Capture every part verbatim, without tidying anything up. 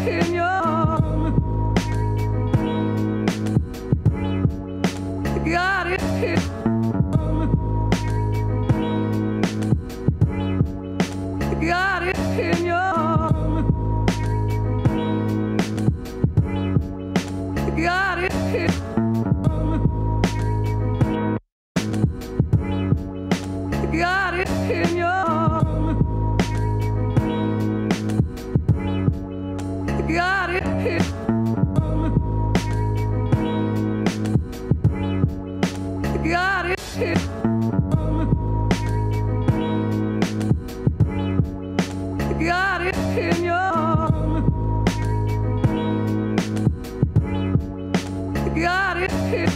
in your arm. Got it in Got it in your arm. Got it in Got it in your arm. Got it in Got it in Got it in your arm. Got it in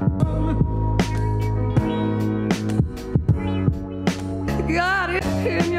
Got it in